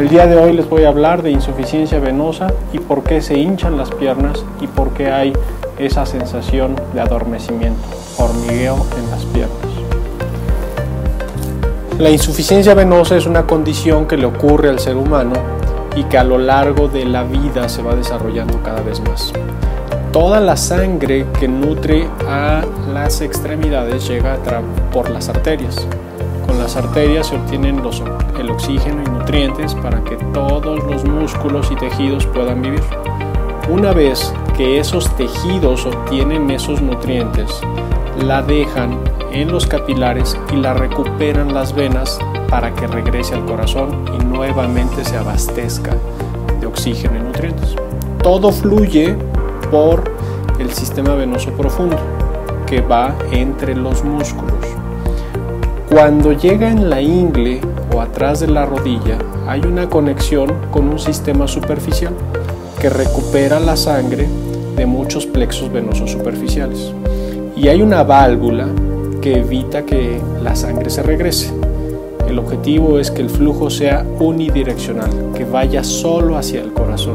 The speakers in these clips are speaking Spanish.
El día de hoy les voy a hablar de insuficiencia venosa y por qué se hinchan las piernas y por qué hay esa sensación de adormecimiento, hormigueo en las piernas. La insuficiencia venosa es una condición que le ocurre al ser humano y que a lo largo de la vida se va desarrollando cada vez más. Toda la sangre que nutre a las extremidades llega por las arterias. Con las arterias se obtienen el oxígeno y nutrientes para que todos los músculos y tejidos puedan vivir. Una vez que esos tejidos obtienen esos nutrientes, la dejan en los capilares y la recuperan las venas para que regrese al corazón y nuevamente se abastezca de oxígeno y nutrientes. Todo fluye por el sistema venoso profundo que va entre los músculos. Cuando llega en la ingle o atrás de la rodilla, hay una conexión con un sistema superficial que recupera la sangre de muchos plexos venosos superficiales. Y hay una válvula que evita que la sangre se regrese. El objetivo es que el flujo sea unidireccional, que vaya solo hacia el corazón.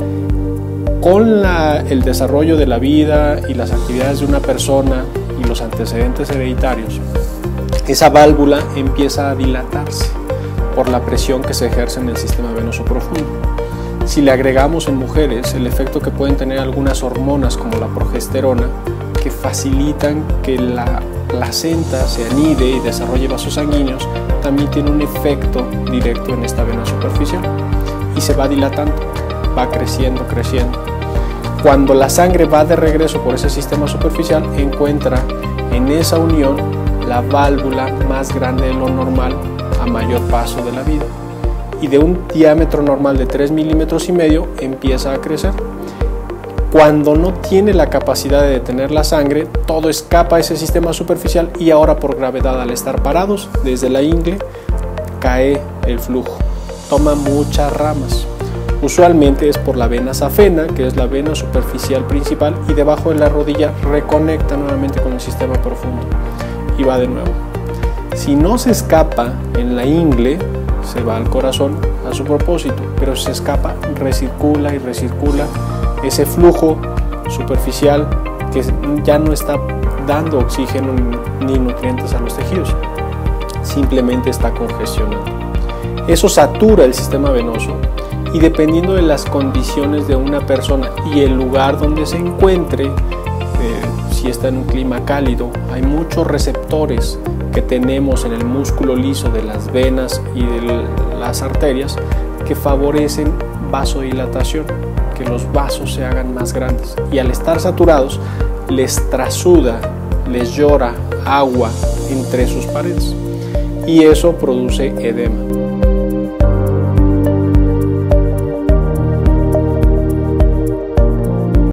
Con el desarrollo de la vida y las actividades de una persona y los antecedentes hereditarios, esa válvula empieza a dilatarse por la presión que se ejerce en el sistema venoso profundo. Si le agregamos en mujeres el efecto que pueden tener algunas hormonas como la progesterona, que facilitan que la placenta se anide y desarrolle vasos sanguíneos, también tiene un efecto directo en esta vena superficial y se va dilatando, va creciendo. Cuando la sangre va de regreso por ese sistema superficial, encuentra en esa unión la válvula más grande de lo normal a mayor paso de la vida, y de un diámetro normal de 3,5 milímetros empieza a crecer. Cuando no tiene la capacidad de detener la sangre, todo escapa a ese sistema superficial y ahora por gravedad, al estar parados desde la ingle, cae el flujo, toma muchas ramas. Usualmente es por la vena safena, que es la vena superficial principal, y debajo de la rodilla reconecta nuevamente con el sistema profundo y va de nuevo. Si no se escapa en la ingle, se va al corazón a su propósito, pero si se escapa, recircula y recircula ese flujo superficial que ya no está dando oxígeno ni nutrientes a los tejidos, simplemente está congestionando. Eso satura el sistema venoso y dependiendo de las condiciones de una persona y el lugar donde se encuentre, si está en un clima cálido, hay muchos receptores que tenemos en el músculo liso de las venas y de las arterias que favorecen vasodilatación, que los vasos se hagan más grandes, y al estar saturados les trasuda, les llora agua entre sus paredes y eso produce edema.